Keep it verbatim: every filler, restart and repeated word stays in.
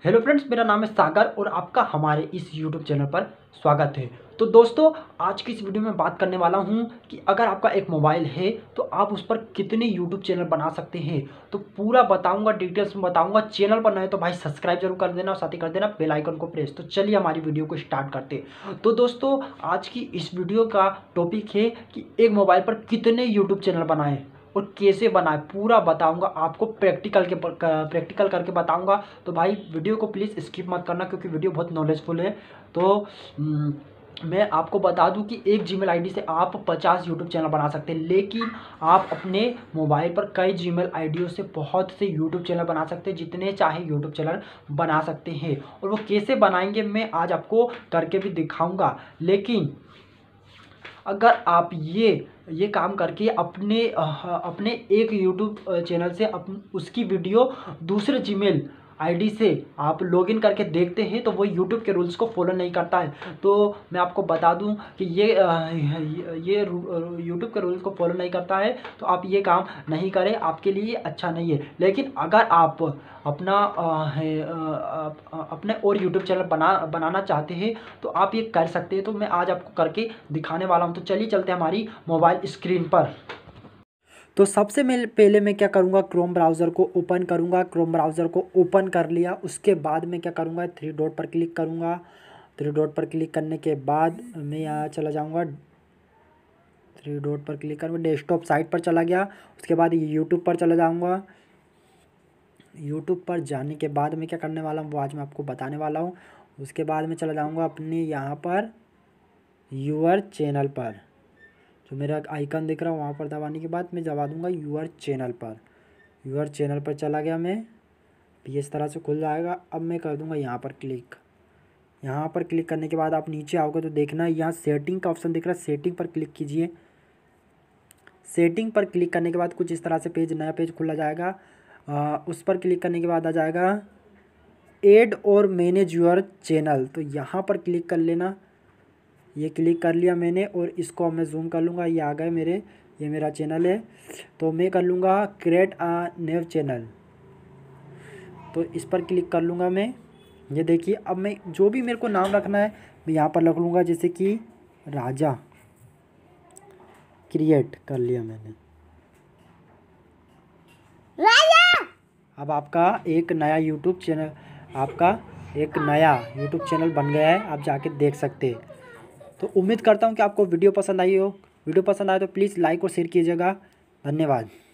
Hello friends, मेरा नाम है सागर और आपका हमारे इस यूट्यूब चैनल पर स्वागत है। तो दोस्तों, आज की इस वीडियो में बात करने वाला हूं कि अगर आपका एक मोबाइल है तो आप उस पर कितने यूट्यूब चैनल बना सकते हैं। तो पूरा बताऊंगा, डिटेल्स में बताऊंगा। चैनल पर नए तो भाई सब्सक्राइब जरूर कर देना और साथ ही कर देना बेल आइकन को प्रेस। तो चलिए हमारी वीडियो को स्टार्ट करते हैं। तो दोस्तों, आज की इस वीडियो का टॉपिक है कि एक मोबाइल पर कितने यूट्यूब चैनल बनाएं और कैसे बनाए, पूरा बताऊंगा आपको। प्रैक्टिकल के प्रैक्टिकल करके बताऊंगा। तो भाई वीडियो को प्लीज़ स्किप मत करना क्योंकि वीडियो बहुत नॉलेजफुल है। तो मैं आपको बता दूं कि एक जीमेल आईडी से आप पचास यूट्यूब चैनल बना सकते हैं, लेकिन आप अपने मोबाइल पर कई जीमेल आईडियों से बहुत से यूट्यूब चैनल बना सकते हैं। जितने चाहे यूट्यूब चैनल बना सकते हैं और वो कैसे बनाएंगे मैं आज आपको करके भी दिखाऊंगा। लेकिन अगर आप ये ये काम करके अपने अपने एक यूट्यूब चैनल से अप उसकी वीडियो दूसरे जीमेल आईडी से आप लॉगिन करके देखते हैं तो वो यूट्यूब के रूल्स को फॉलो नहीं करता है। तो मैं आपको बता दूं कि ये ये यूट्यूब के रूल्स को फॉलो नहीं करता है, तो आप ये काम नहीं करें, आपके लिए अच्छा नहीं है। लेकिन अगर आप अपना अपने और यूट्यूब चैनल बना बनाना चाहते हैं तो आप ये कर सकते हैं। तो मैं आज आपको करके दिखाने वाला हूं। तो चलिए चलते हैं हमारी मोबाइल स्क्रीन पर। तो सबसे मैं पहले मैं क्या करूँगा, क्रोम ब्राउज़र को ओपन करूँगा। क्रोम ब्राउज़र को ओपन कर लिया, उसके बाद मैं क्या करूँगा, थ्री डॉट पर क्लिक करूँगा। थ्री डॉट पर क्लिक करने के बाद मैं यहाँ चला जाऊँगा। थ्री डॉट पर क्लिक करूँगा, डेस्कटॉप साइट पर चला गया। उसके बाद यूट्यूब पर चला जाऊँगा। यूट्यूब पर जाने के बाद मैं क्या करने वाला हूँ वो आज मैं आपको बताने वाला हूँ। उसके बाद मैं चला जाऊँगा अपने यहाँ पर यूअर चैनल पर, जो मेरा आइकन दिख रहा है वहाँ पर दबाने के बाद मैं दबा दूंगा यूअर चैनल पर। यूअर चैनल पर चला गया मैं, ये इस तरह से खुल जाएगा। अब मैं कर दूंगा यहाँ पर क्लिक। यहाँ पर क्लिक करने के बाद आप नीचे आओगे तो देखना यहाँ सेटिंग का ऑप्शन दिख रहा है, सेटिंग पर क्लिक कीजिए। सेटिंग पर क्लिक करने के बाद कुछ इस तरह से पेज, नया पेज खुला जाएगा। आ, उस पर क्लिक करने के बाद आ जाएगा ऐड और मैनेज यूअर चैनल। तो यहाँ पर क्लिक कर लेना। ये क्लिक कर लिया मैंने और इसको मैं जूम कर लूँगा। ये आ गए मेरे, ये मेरा चैनल है। तो मैं कर लूँगा क्रिएट अ न्यू चैनल। तो इस पर क्लिक कर लूँगा मैं। ये देखिए, अब मैं जो भी मेरे को नाम रखना है मैं यहाँ पर रख लूँगा, जैसे कि राजा। क्रिएट कर लिया मैंने राजा। अब आपका एक नया यूट्यूब चैनल, आपका एक नया यूट्यूब चैनल बन गया है, आप जाके देख सकते हैं। तो उम्मीद करता हूँ कि आपको वीडियो पसंद आई हो। वीडियो पसंद आए तो प्लीज़ लाइक और शेयर कीजिएगा। धन्यवाद।